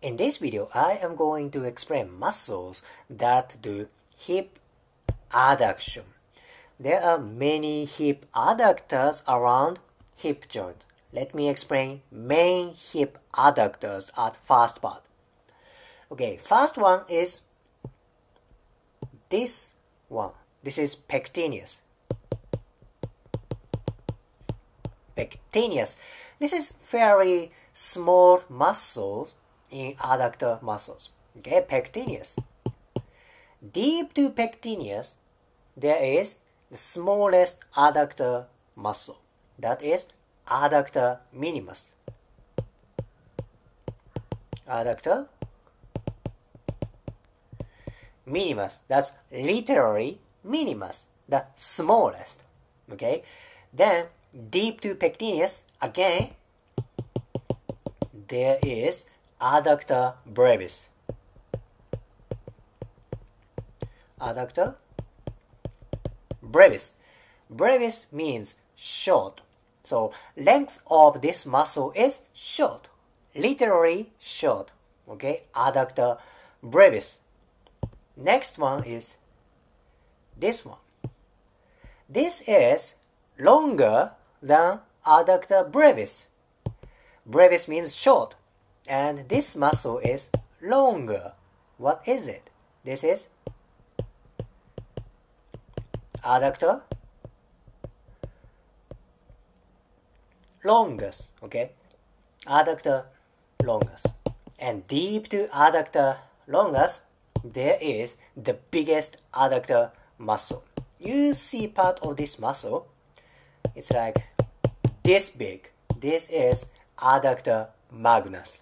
In this video, I am going to explain muscles that do hip adduction. There are many hip adductors around hip joint. Let me explain main hip adductors at first part. Okay, first one is this one. This is pectineus. Pectineus. This is very small muscle in adductor muscles. Okay, pectineus. Deep to pectineus, there is the smallest adductor muscle. That is adductor minimus. Adductor minimus. That's literally minimus, the smallest. Okay, then deep to pectineus, again, there is adductor brevis. Adductor brevis. Brevis means short. So length of this muscle is short. Literally short. Okay, adductor brevis. Next one is this one. This is longer than adductor brevis. Brevis means short. And this muscle is longer. What is it? This is adductor longus. Okay, adductor longus. And deep to adductor longus, there is the biggest adductor muscle. You see part of this muscle. It's like this big. This is adductor magnus.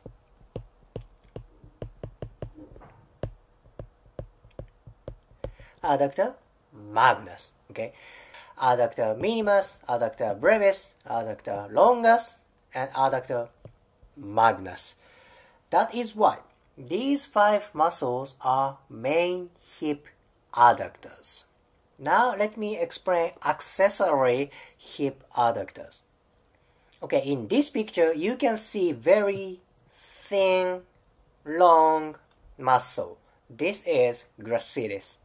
Adductor magnus. Okay, adductor minimus, adductor brevis, adductor longus, and adductor magnus. That is why these 5 muscles are main hip adductors. Now let me explain accessory hip adductors. Okay, in this picture you can see very thin, long muscle. This is gracilis.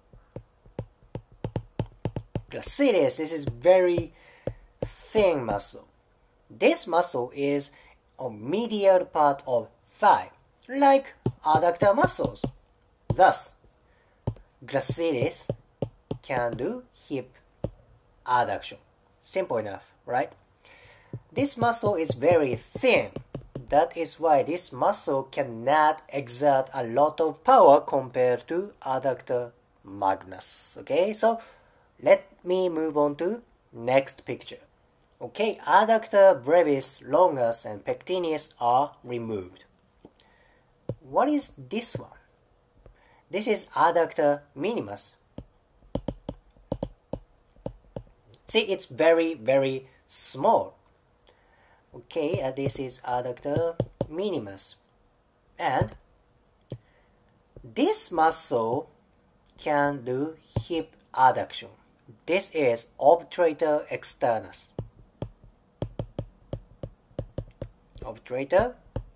Gracilis, this is very thin muscle. This muscle is on medial part of thigh, like adductor muscles. Thus, gracilis can do hip adduction. Simple enough, right? This muscle is very thin. That is why this muscle cannot exert a lot of power compared to adductor magnus. Okay, so let me move on to next picture. Okay, adductor brevis, longus, and pectineus are removed. What is this one? This is adductor minimus. See, it's very, very small. Okay, this is adductor minimus. And this muscle can do hip adduction. This is obturator externus. Obturator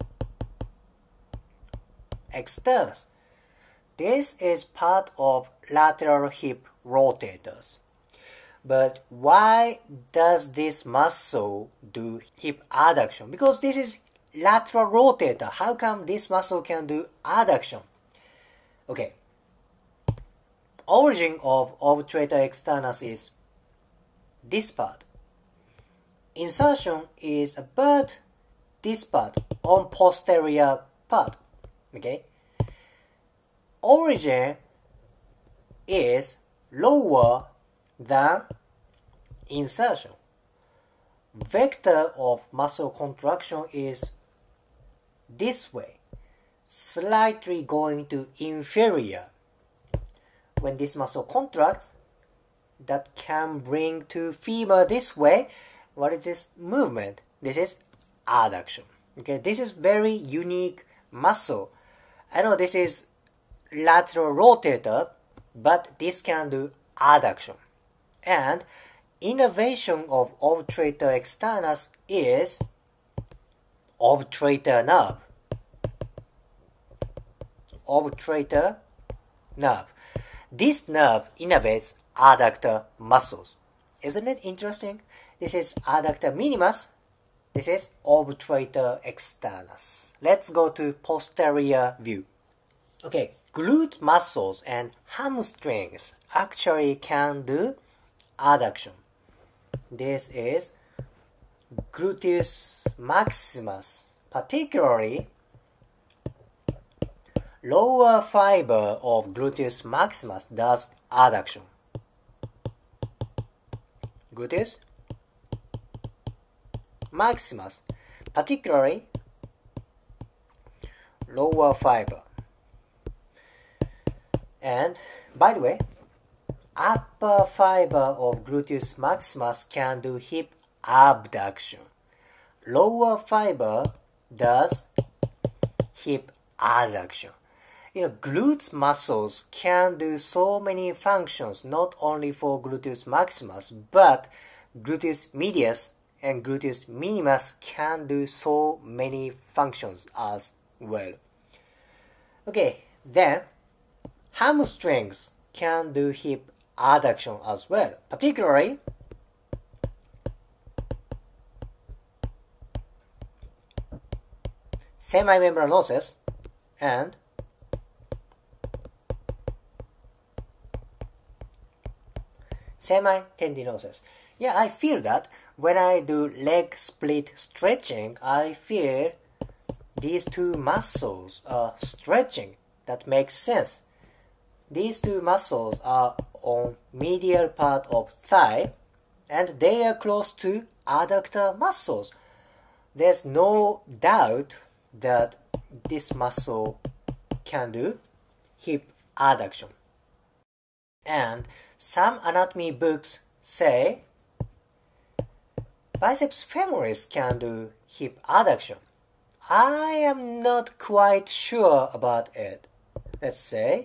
externus. This is part of lateral hip rotators. But why does this muscle do hip adduction? Because this is lateral rotator. How come this muscle can do adduction? Okay. Origin of obturator externus is this part. Insertion is about this part, on posterior part. Okay. Origin is lower than insertion. Vector of muscle contraction is this way, slightly going to inferior. When this muscle contracts, that can bring to femur this way. What is this movement? This is adduction. Okay, this is very unique muscle. I know this is lateral rotator, but this can do adduction. And innervation of obturator externus is obturator nerve. obturator nerve. This nerve innervates adductor muscles. Isn't it interesting? This is adductor minimus. This is obturator externus. Let's go to posterior view. Okay, glute muscles and hamstrings actually can do adduction. This is gluteus maximus, particularly lower fiber of gluteus maximus does adduction. Gluteus maximus, particularly lower fiber. And by the way, upper fiber of gluteus maximus can do hip abduction. Lower fiber does hip adduction. Glutes muscles can do so many functions, not only for gluteus maximus, but gluteus medius and gluteus minimus can do so many functions as well. Okay, then hamstrings can do hip adduction as well, particularly semimembranosus and semitendinosus. Yeah, I feel that when I do leg split stretching, I feel these two muscles are stretching. That makes sense. These two muscles are on medial part of thigh and they are close to adductor muscles. There's no doubt that this muscle can do hip adduction. And some anatomy books say biceps femoris can do hip adduction. I am not quite sure about it. Let's say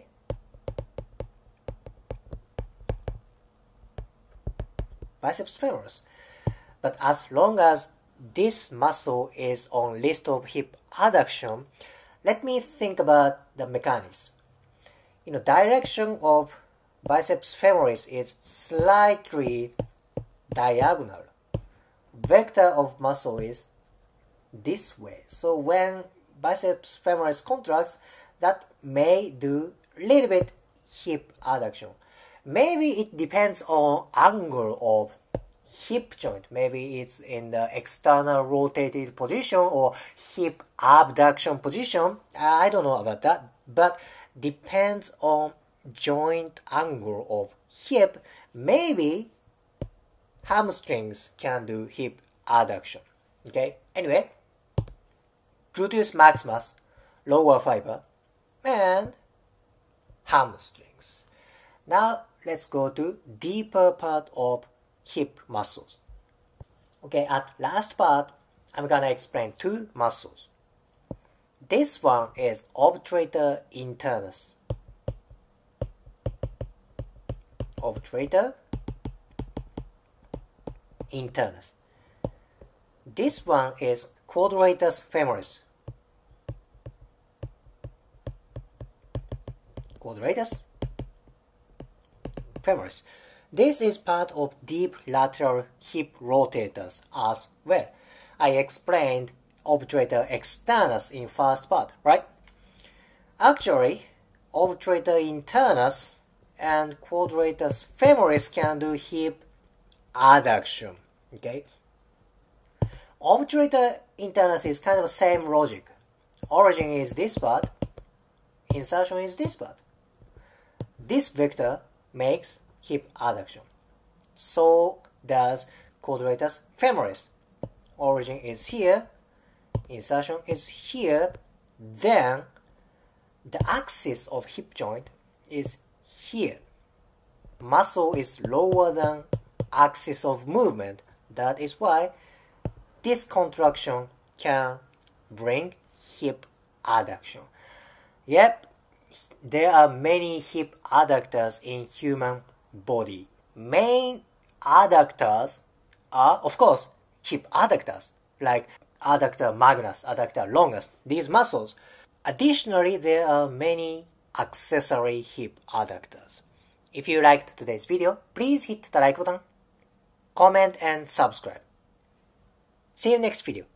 biceps femoris. But as long as this muscle is on list of hip adduction, let me think about the mechanics. Direction of biceps femoris is slightly diagonal. Vector of muscle is this way. So when biceps femoris contracts, that may do a little bit hip adduction. Maybe it depends on angle of hip joint. Maybe it's in the external rotated position or hip abduction position. I don't know about that, but depends on joint angle of hip. Maybe hamstrings can do hip adduction. Okay, anyway, gluteus maximus, lower fiber, and hamstrings. Now let's go to deeper part of hip muscles. Okay, at last part, I'm gonna explain two muscles. This one is obturator internus. Obturator internus. This one is quadratus femoris. Quadratus femoris. This is part of deep lateral hip rotators as well. I explained obturator externus in first part, right? Actually, obturator internus and quadratus femoris can do hip adduction. Okay? Obturator internus is kind of the same logic. Origin is this part, insertion is this part. This vector makes hip adduction. So does quadratus femoris. Origin is here, insertion is here, then the axis of hip joint is here. Muscle is lower than axis of movement. That is why this contraction can bring hip adduction. Yep, there are many hip adductors in human body. Main adductors are, of course, hip adductors, like adductor magnus, adductor longus, these muscles. Additionally, there are many accessory hip adductors. If you liked today's video, please hit the like button, comment and subscribe. See you next video.